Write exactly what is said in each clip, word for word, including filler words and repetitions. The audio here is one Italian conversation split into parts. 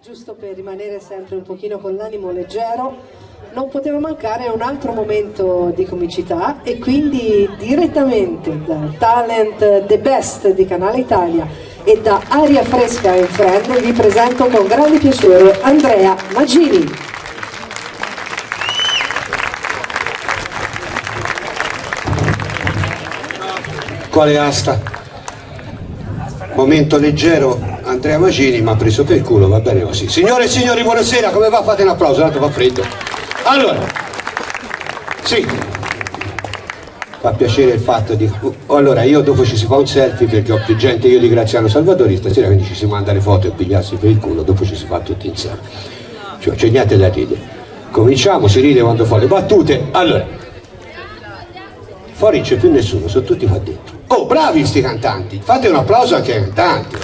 giusto per rimanere sempre un pochino con l'animo leggero, non poteva mancare un altro momento di comicità, e quindi direttamente dal talent The Best di Canale Italia e da Aria Fresca and Friend vi presento con grande piacere Andrea Magini. Quale asta? Momento leggero, Andrea Magini mi ha preso per il culo, va bene così. Signore e signori, buonasera, come va? Fate un applauso, tanto fa freddo. Allora, sì, fa piacere il fatto di... Allora, io dopo ci si fa un selfie perché ho più gente io di Graziano Salvatori stasera, quindi ci si manda le foto e pigliarsi per il culo, dopo ci si fa tutti insieme. Cioè, c'è niente da ridere. Cominciamo, si ride quando fa le battute. Allora, fuori c'è più nessuno, sono tutti qua dentro. Oh, bravi sti cantanti, fate un applauso anche ai cantanti.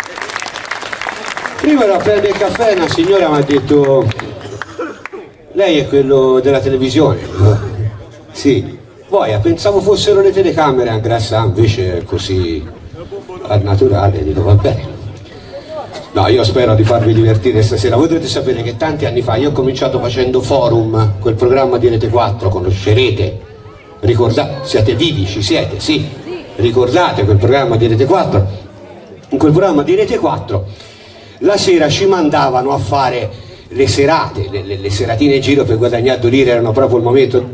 Prima ero a prendere il caffè, una signora mi ha detto: lei è quello della televisione? Sì. Poi pensavo fossero le telecamere a Grassà, invece è così al naturale, dico va bene. No, io spero di farvi divertire stasera. Voi dovete sapere che tanti anni fa io ho cominciato facendo Forum, quel programma di Rete quattro, conoscerete, ricordate, siete vivi, ci siete, sì, ricordate quel programma di Rete quattro? In quel programma di Rete quattro la sera ci mandavano a fare le serate, le, le, le seratine in giro per guadagnare due lire, erano proprio il momento.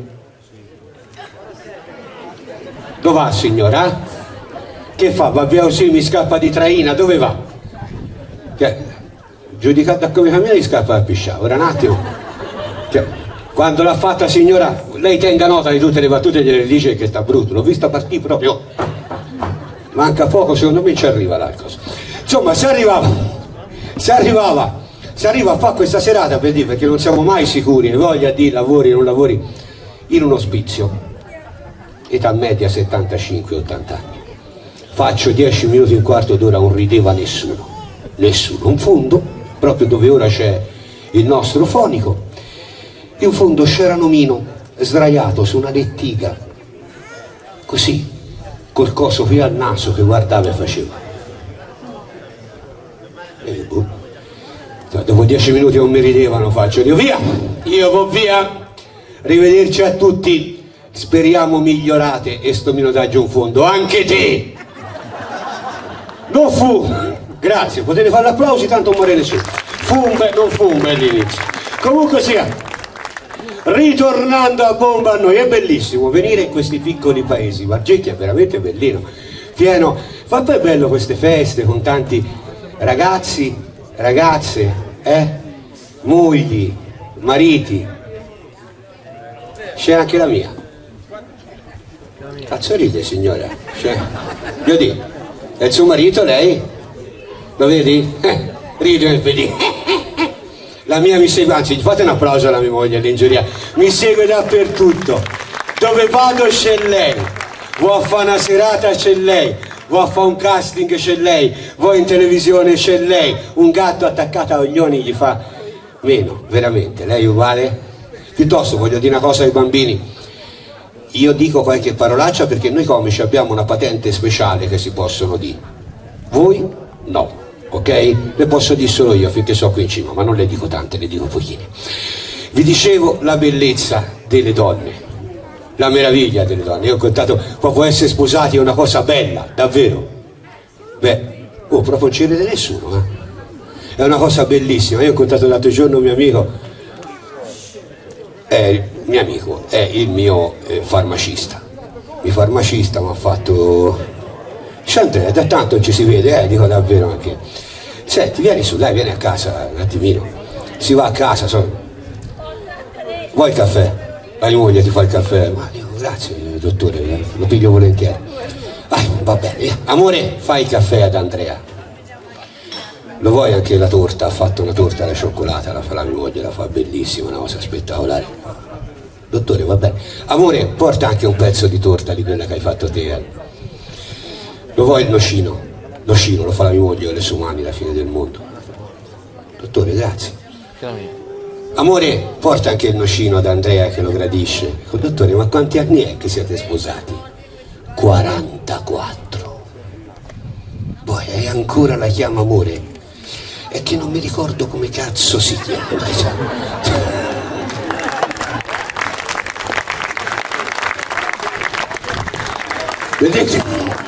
Dove va signora? Che fa? Va via così, mi scappa di traina, dove va? Che, giudicato da come cammina gli scappa da pisciare, ora un attimo. Che, quando l'ha fatta signora, lei tenga nota di tutte le battute, gliele dice che sta brutto, l'ho vista partire proprio, manca poco, secondo me ci arriva là cosa. Insomma, si arrivava, si arrivava, si arriva a fare questa serata per dire, perché non siamo mai sicuri, ne voglia di lavori o non lavori, in un ospizio. Età media settantacinque ottanta anni, faccio dieci minuti e un quarto d'ora, non rideva nessuno, nessuno, un fondo, proprio dove ora c'è il nostro fonico, in fondo c'era Nomino sdraiato su una lettiga, così, col coso qui al naso che guardava e faceva. E boh. Dopo dieci minuti non mi ridevano, faccio, dico via, io vado via, arrivederci a tutti. Speriamo migliorate e sto minutaggio in fondo, anche te! Non fu! Grazie, potete fare l'applauso, tanto non muore nessuno. Fu un bel, non fu un bell'inizio. Comunque sia, ritornando a bomba a noi, è bellissimo venire in questi piccoli paesi, Margecchi è veramente bellino, pieno, fa poi bello queste feste con tanti ragazzi, ragazze, eh? Mogli, mariti, c'è anche la mia. Cazzo ride signora, cioè, io dico, è il suo marito lei? Lo vedi? Eh, ride e vedi. La mia mi segue, anzi fate un applauso alla mia moglie, all'ingiuria, mi segue dappertutto, dove vado c'è lei, vuoi a fare una serata c'è lei, vuoi a fare un casting c'è lei, vuoi in televisione c'è lei, un gatto attaccato a Oglioni gli fa meno, veramente, lei uguale? Piuttosto voglio dire una cosa ai bambini. Io dico qualche parolaccia perché noi comici abbiamo una patente speciale che si possono dire. Voi no, ok? Le posso dire solo io finché sono qui in cima, ma non le dico tante, le dico pochine. Vi dicevo la bellezza delle donne, la meraviglia delle donne. Io ho contato, proprio essere sposati è una cosa bella, davvero. Beh, oh, proprio non ci crede nessuno, eh? È una cosa bellissima. Io ho contato l'altro giorno un mio amico, è il mio amico, è il mio eh, farmacista. Il farmacista mi ha fatto: dice Andrea, da tanto non ci si vede, eh, dico davvero anche. Senti, vieni su, dai, vieni a casa un attimino. Si va a casa, so. Vuoi il caffè? La mia moglie ti fa il caffè. Ma dico, grazie dottore, lo piglio volentieri. Ah, va bene, via. Amore, fai il caffè ad Andrea. Lo vuoi anche la torta? Ha fatto una torta alla cioccolata, la fa la mia moglie, la fa bellissima, una cosa spettacolare. Dottore, va bene. Amore, porta anche un pezzo di torta di quella che hai fatto te. Eh. Lo vuoi il nocino? Nocino, lo fa la mia moglie con le sue mani, la fine del mondo. Dottore, grazie. Amore, porta anche il nocino ad Andrea che lo gradisce. Dico, dottore, ma quanti anni è che siete sposati? quarantaquattro. Poi e ancora la chiama amore. è che non mi ricordo come cazzo si chiama. Vedete?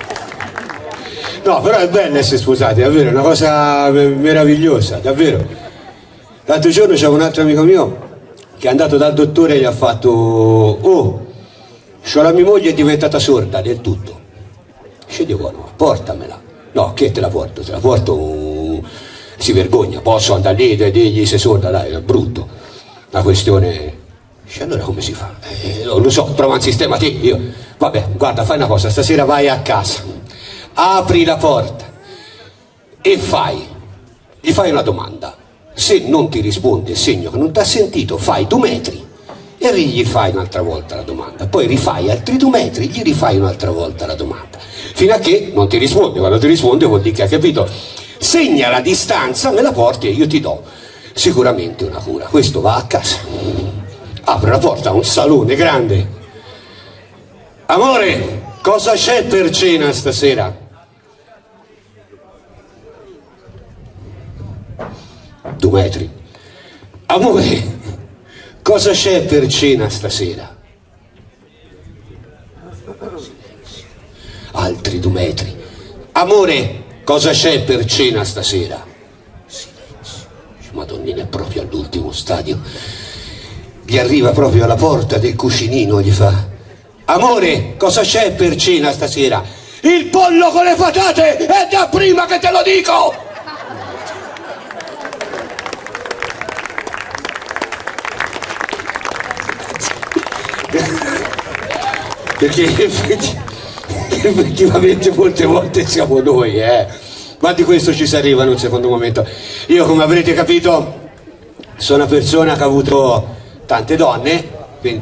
No, però è bello essere sposati, davvero, è una cosa meravigliosa, davvero. L'altro giorno c'era un altro amico mio che è andato dal dottore e gli ha fatto: oh, c'ho la mia moglie è diventata sorda del tutto. Scegli buono, portamela. No, che te la porto? Te la porto, uh, si vergogna, posso andare lì e dirgli sei sorda, dai, è brutto. La questione. Dice, allora come si fa? Eh, non lo so, trova un sistema te, io. Vabbè, guarda, fai una cosa, stasera vai a casa, apri la porta e fai, gli fai una domanda. Se non ti risponde, segno che non ti ha sentito, fai due metri e gli fai un'altra volta la domanda. Poi rifai altri due metri, gli rifai un'altra volta la domanda. Fino a che non ti risponde, quando ti risponde vuol dire che ha capito. Segna la distanza, me la porti e io ti do sicuramente una cura. Questo va a casa, apre la porta, un salone grande. Amore, cosa c'è per cena stasera? Due metri. Amore, cosa c'è per cena stasera? Altri due metri. Amore, cosa c'è per cena stasera? Silenzio. Madonnina, è proprio all'ultimo stadio. Gli arriva proprio alla porta del cucinino, gli fa: amore, cosa c'è per cena stasera? Il pollo con le patate, è da prima che te lo dico! Perché effettivamente molte volte siamo noi, eh. Ma di questo ci si arriva in un secondo momento. Io, come avrete capito, sono una persona che ha avuto tante donne, quindi...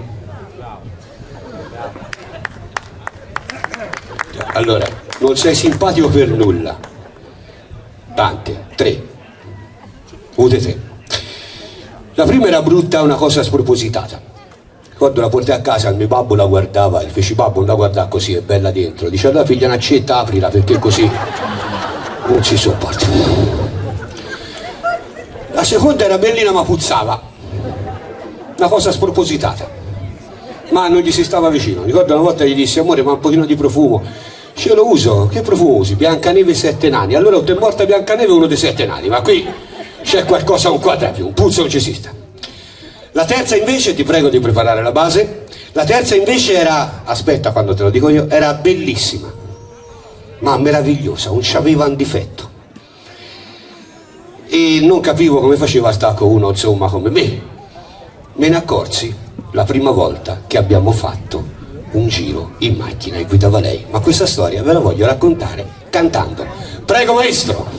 allora, non sei simpatico per nulla. Tante, tre. Ute tre. La prima era brutta, una cosa spropositata. Quando la portai a casa, il mio babbo la guardava, il feci: babbo, non la guardare così, è bella dentro. Dice: allora figlia, una accetta, aprila, perché così non si sopporta. La seconda era bellina ma puzzava, una cosa spropositata, ma non gli si stava vicino. Ricordo una volta gli dissi: amore, ma un pochino di profumo. Ce lo uso. Che profumo usi? Biancaneve sette nani. Allora è morta Biancaneve, uno dei sette nani, ma qui c'è qualcosa, un quadruplo, un puzzo non ci esiste. La terza invece, ti prego di preparare la base, la terza invece era, aspetta quando te lo dico io, era bellissima, ma meravigliosa, non c'aveva un difetto. E non capivo come faceva a stare con uno, insomma, come me. Me ne accorsi la prima volta che abbiamo fatto un giro in macchina e guidava lei. Ma questa storia ve la voglio raccontare cantando. Prego maestro!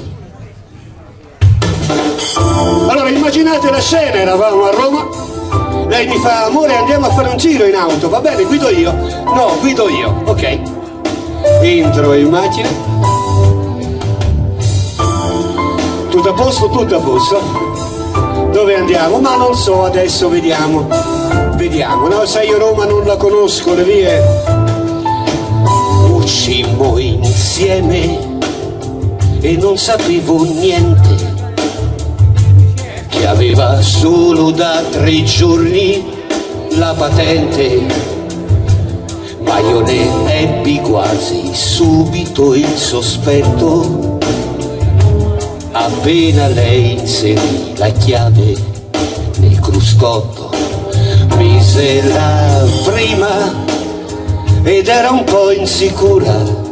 Allora immaginate la scena, eravamo a Roma, lei mi fa: amore, andiamo a fare un giro in auto. Va bene, guido io? No, guido io. Ok, entro in macchina, tutto a posto, tutto a posto. Dove andiamo? Ma non so, adesso vediamo. Vediamo, no, sai, io Roma non la conosco, le vie. Uscimmo insieme e non sapevo niente, che aveva solo da tre giorni la patente, ma io ne ebbi quasi subito il sospetto appena lei inserì la chiave nel cruscotto. Mise la prima ed era un po' insicura,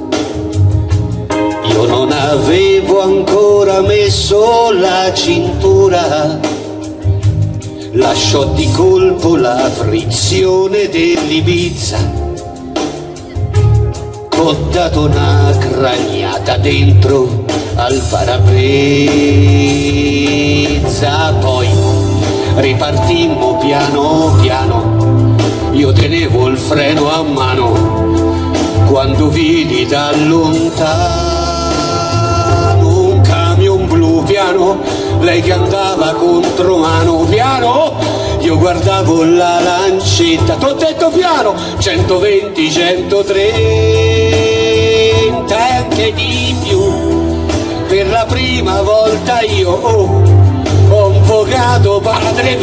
io non avevo ancora messo la cintura. Lasciò di colpo la frizione dell'Ibiza, ho dato una craniata dentro al parabrezza. Poi ripartimmo piano piano, io tenevo il freno a mano, quando vidi da lontano un camion blu piano, lei che andava contro mano. Piano, io guardavo la lancetta, t'ho detto piano, centoventi, centotrenta e anche di più, per per la prima volta io oh, ho invocato Padre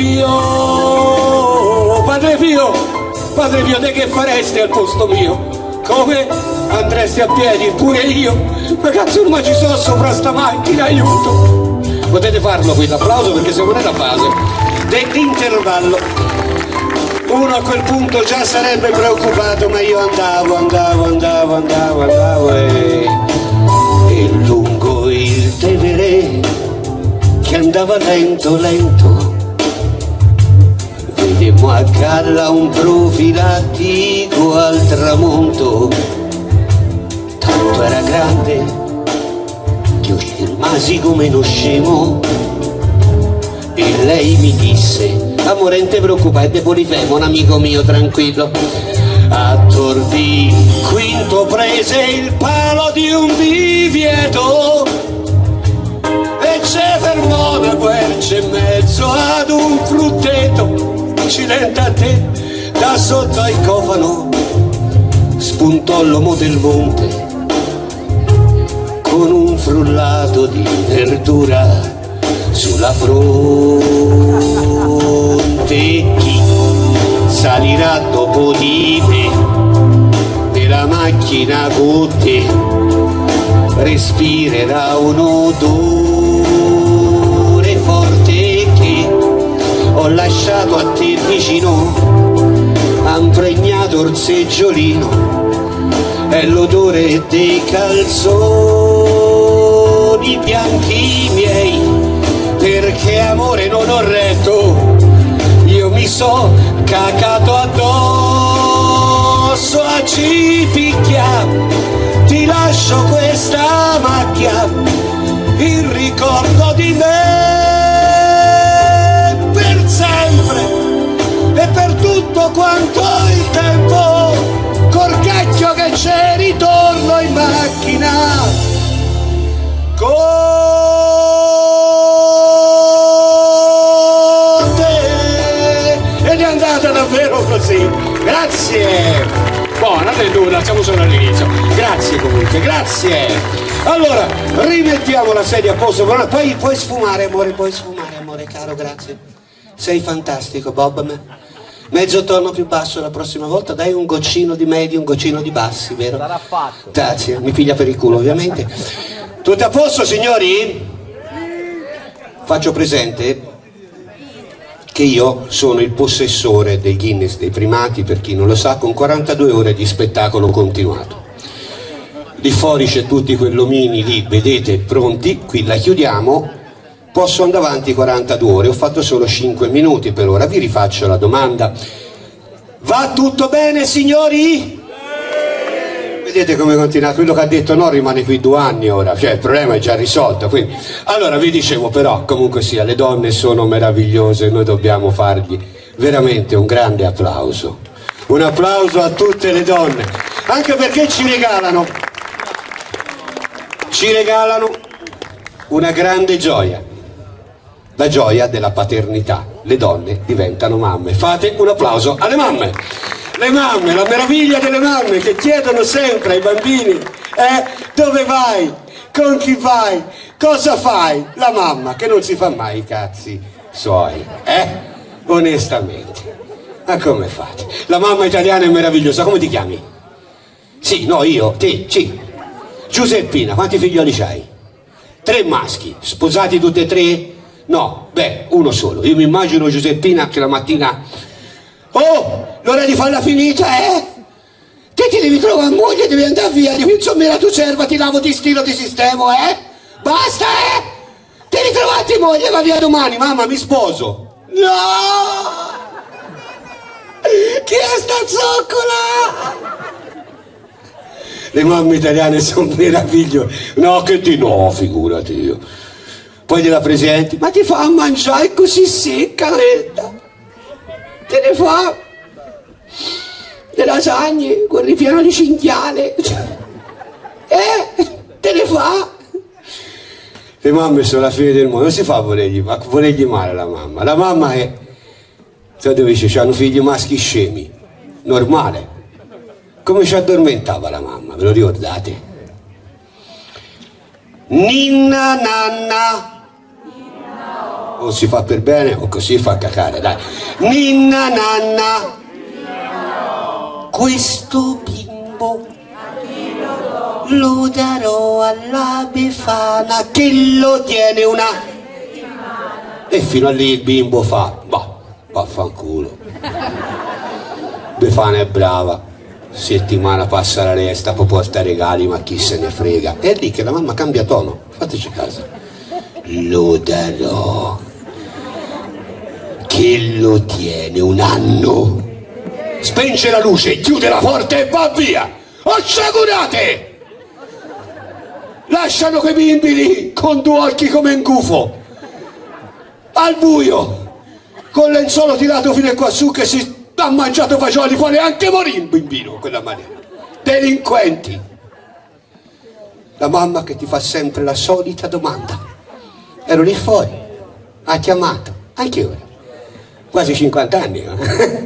Pio. Padre Pio, Padre Pio, te che faresti al posto mio? Come? Andresti a piedi pure io? Ma cazzo, non ci sono sopra sta macchina, aiuto! Potete farlo qui l'applauso perché siamo nella fase dell'intervallo. Uno a quel punto già sarebbe preoccupato, ma io andavo, andavo, andavo, andavo, andavo e, e lungo il Tevere che andava lento, lento, vedemmo a galla un profilattico al tramonto, tanto era grande che io rimasi come uno scemo e lei mi disse: amore, non ti preoccupare, è De Polifemo, un amico mio, tranquillo. A Tordì Quinto prese il palo di un divieto e c'è fermò una quercia in mezzo ad un frutteto. Accidente a te, da sotto al cofano spuntò l'uomo del monte con un frullato di verdura sulla fronte. Chi salirà dopo di me nella macchina con te respirerà un odore forte che ho lasciato a te vicino, ha impregnato il seggiolino, è l'odore dei calzoni bianchi miei, perché amore non ho retto, io mi so cacato addosso a cipicchia, ti lascio questa macchia, il ricordo di me per sempre e per tutto quanto il tempo, col cacchio che c'è ritorno in macchina con te. Ed è andata davvero così, grazie. Buona, nulla, siamo solo all'inizio. Grazie comunque, grazie. Allora, rimettiamo la sedia a posto. Poi puoi sfumare, amore, puoi sfumare, amore caro, grazie. Sei fantastico, Bob. Mezzo tono più basso la prossima volta, dai un goccino di medi, un goccino di bassi, vero? Sarà fatto. Grazie, mi piglia per il culo ovviamente. Tutto a posto, signori? Faccio presente che io sono il possessore dei Guinness dei primati, per chi non lo sa, con quarantadue ore di spettacolo continuato. Lì fuori c'è tutti quell'omini lì, vedete, pronti, qui la chiudiamo, posso andare avanti quarantadue ore, ho fatto solo cinque minuti per ora, vi rifaccio la domanda. Va tutto bene, signori? Vedete come continua, quello che ha detto no rimane qui due anni ora, cioè il problema è già risolto, quindi... Allora vi dicevo però, comunque sia, le donne sono meravigliose, noi dobbiamo fargli veramente un grande applauso, un applauso a tutte le donne, anche perché ci regalano, ci regalano una grande gioia, la gioia della paternità, le donne diventano mamme, fate un applauso alle mamme! Le mamme, la meraviglia delle mamme che chiedono sempre ai bambini, eh, dove vai, con chi vai, cosa fai? La mamma che non si fa mai i cazzi suoi, eh, onestamente. Ma come fate? La mamma italiana è meravigliosa, come ti chiami? Sì, no, io, te, sì. Giuseppina, quanti figlioli c'hai? Tre maschi, sposati tutti e tre? No, beh, uno solo. Io mi immagino Giuseppina che la mattina... Oh, l'ora di farla finita, eh? Te ti devi trovare moglie, devi andare via, devi insomma tu serva, ti lavo, ti stilo, ti sistemo, eh? Basta, eh? Ti ritrovati moglie, va via domani, mamma, mi sposo. No! Chi è sta zoccola? Le mamme italiane sono meravigliose. No, che ti no, figurati io. Poi gliela presenti, ma ti fa a mangiare così secca, Retta? Te ne fa le lasagne con ripieno di cinghiale, eh? Te ne fa. Le mamme sono la fine del mondo, non si fa a volergli, a volergli male la mamma. La mamma è, sai dove dice, c'hanno figli maschi scemi, normale. Come ci addormentava la mamma, ve lo ricordate? ninna nanna, o si fa per bene o così fa cacare, dai. Ninna nanna, questo bimbo lo darò alla Befana che lo tiene una, e fino a lì il bimbo fa, bah, vaffanculo. Befana è brava, settimana passa la resta, poi porta regali, ma chi se ne frega. È lì che la mamma cambia tono, fateci caso. Lo darò che lo tiene un anno. Spenge la luce, chiude la porta e va via. Assicurate! Lasciano quei bimbi lì con due occhi come un gufo, al buio, con il lenzuolo tirato fino a qua su, che si ha mangiato fagioli, può neanche morire un bambino in quella maniera. Delinquenti. La mamma che ti fa sempre la solita domanda. Ero lì fuori, ha chiamato, anche ora, quasi cinquanta anni. No?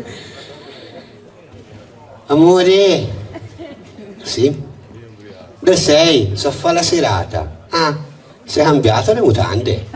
Amore, sì? Dove sei? So fa la serata. Ah, sei cambiato le mutande?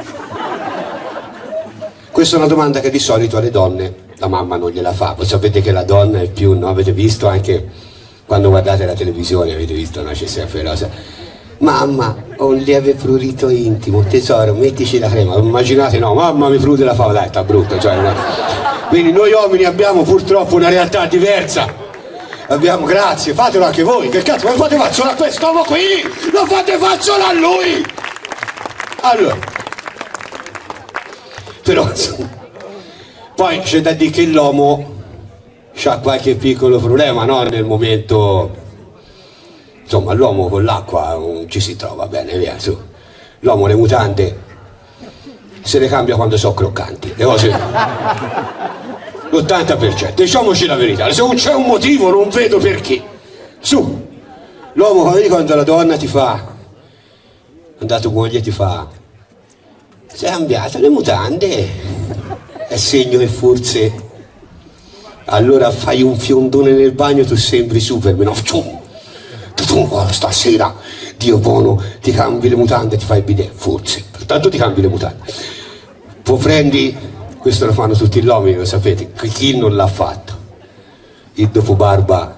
Questa è una domanda che di solito alle donne la mamma non gliela fa. Voi sapete che la donna è più, no? Avete visto anche quando guardate la televisione, avete visto, no? C'è sempre la cosa. Mamma, ho un lieve prurito intimo, tesoro, mettici la crema. Immaginate, no, mamma mi prude la fava, dai, sta brutto. Cioè, no? Quindi noi uomini abbiamo purtroppo una realtà diversa. Abbiamo, grazie, fatelo anche voi, che cazzo, ma fate facciola a quest'uomo qui, non fate facciola a lui! Allora, però, poi c'è da dire che l'uomo ha qualche piccolo problema, no? Nel momento, insomma, l'uomo con l'acqua non ci si trova bene, via, su. L'uomo le mutande se le cambia quando sono croccanti, le cose... l'ottanta per cento, diciamoci la verità, se non c'è un motivo non vedo perché. Su, l'uomo quando la donna ti fa, andato moglie ti fa, sei cambiato le mutande, è segno che forse allora fai un fiondone nel bagno, tu sembri Superman, tu, tu, stasera Dio buono ti cambi le mutande, ti fai il bidet, forse, pertanto ti cambi le mutande, poi prendi. Questo lo fanno tutti gli uomini, lo sapete, chi non l'ha fatto? Il dopo barba.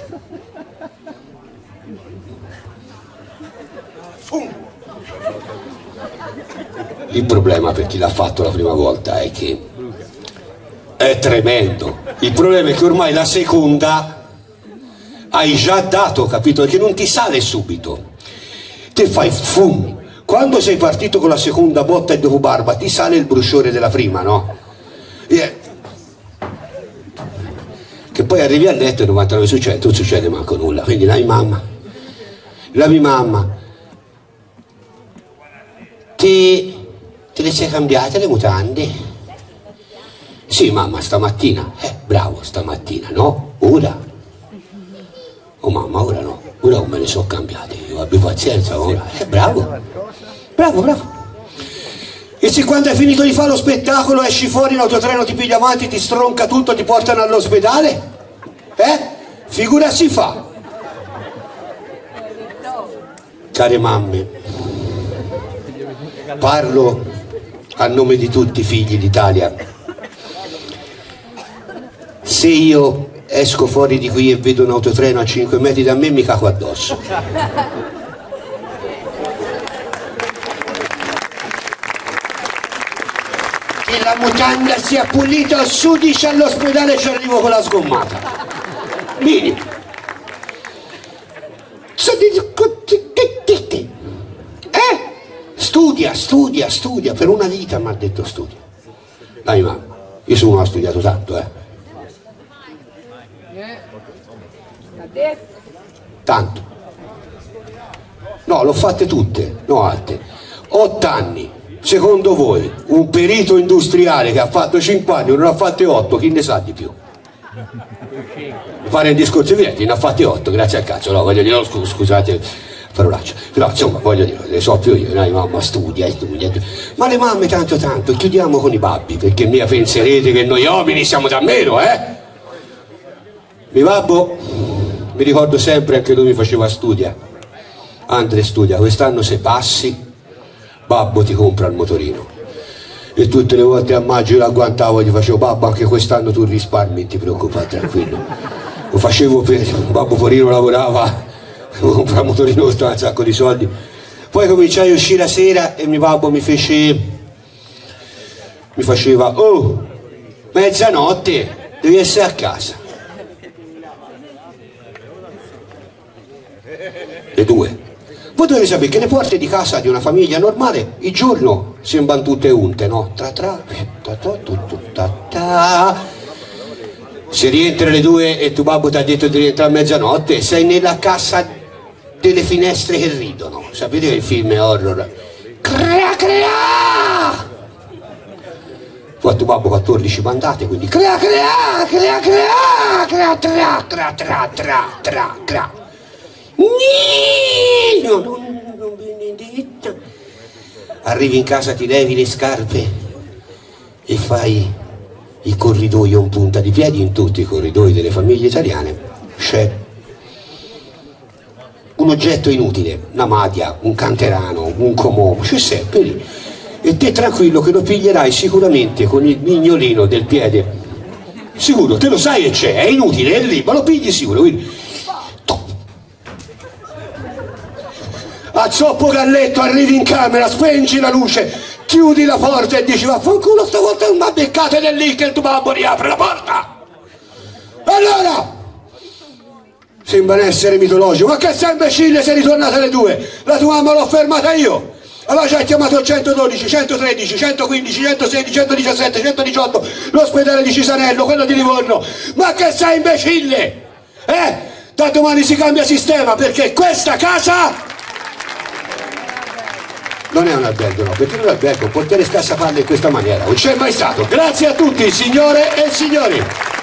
Il problema per chi l'ha fatto la prima volta è che è tremendo. Il problema è che ormai la seconda hai già dato, capito? Perché non ti sale subito. Te fai fum. Quando sei partito con la seconda botta e dopo barba ti sale il bruciore della prima, no? Yeah. Che poi arrivi a letto e novantanove su cento non succede manco nulla. Quindi la mia mamma, la mia mamma, ti, te le sei cambiate le mutande? Sì mamma, stamattina. Eh, bravo, stamattina, no? Ora? Oh mamma, ora no, ora non me le sono cambiate, io abbi pazienza ora. Eh, bravo. Bravo, bravo. E se quando hai finito di fare lo spettacolo esci fuori in autotreno, ti piglia avanti, ti stronca tutto, ti portano all'ospedale? Eh? Figura si fa. Care mamme, parlo a nome di tutti i figli d'Italia. Se io esco fuori di qui e vedo un autotreno a cinque metri da me mi cago addosso. Che la mutanda sia pulita, su dice all'ospedale e ci arrivo con la sgommata. Minimo. Eh? Studia, studia, studia, per una vita mi ha detto studia. Dai mamma, io sono uno, ho studiato tanto, eh. Tanto. No, l'ho fatte tutte, no altre. Otto anni. Secondo voi, un perito industriale che ha fatto cinque anni non ne ha fatte otto, chi ne sa di più? Fare un discorso evidente, ne ha fatte otto, grazie al cazzo, no, voglio dire, no, scus scusate, parolaccia, però insomma, voglio dire, ne so più io, no, mamma studia, studia, ma le mamme tanto tanto, chiudiamo con i babbi, perché mica penserete che noi uomini siamo da meno, eh? Mio babbo, mi ricordo sempre, anche lui mi faceva studia, Andre studia, quest'anno se passi, babbo ti compra il motorino. E tutte le volte a maggio l'agguantavo e gli facevo: babbo, anche quest'anno tu risparmi, non ti preoccupare, tranquillo. Lo facevo per babbo porino, lavorava, comprava il motorino, costava un sacco di soldi. Poi cominciai a uscire la sera e mio babbo mi fece mi faceva: oh, mezzanotte, devi essere a casa. Le due. Voi dovete sapere che le porte di casa di una famiglia normale il giorno sembrano tutte unte, no? Tra tra, ta ta, tu, tu, ta ta. Se rientri alle due e tuo babbo ti ha detto di rientrare a mezzanotte, sei nella cassa delle finestre che ridono. Sapete che il film è horror? Crea crea! Poi a tuo babbo quattordici mandate, quindi crea crea, crea crea, crea tra tra tra tra tra tra. No, non, non benedetto. Arrivi in casa, ti levi le scarpe e fai il corridoio in punta di piedi. In tutti i corridoi delle famiglie italiane c'è un oggetto inutile, una madia, un canterano, un comodo, c'è sempre lì. E te tranquillo che lo piglierai sicuramente con il mignolino del piede. Sicuro, te lo sai che c'è, è inutile, è lì, ma lo pigli sicuro. Quindi a zoppo galletto, arrivi in camera, spengi la luce, chiudi la porta e dici: vaffanculo, stavolta non mi ha beccato, ed è lì che il tuo babbo riapre la porta. Allora sembra essere mitologico: ma che sei imbecille, sei ritornata alle due, la tua mamma l'ho fermata io. Allora ci hai chiamato il centododici, centotredici, centoquindici, centosedici, centodiciassette, centodiciotto, l'ospedale di Cisanello, quello di Livorno. Ma che sei imbecille? Eh? Da domani si cambia sistema, perché questa casa non è un albergo, no, perché non è un albergo, un portiere scassapalle in questa maniera, non c'è mai stato. Grazie a tutti, signore e signori.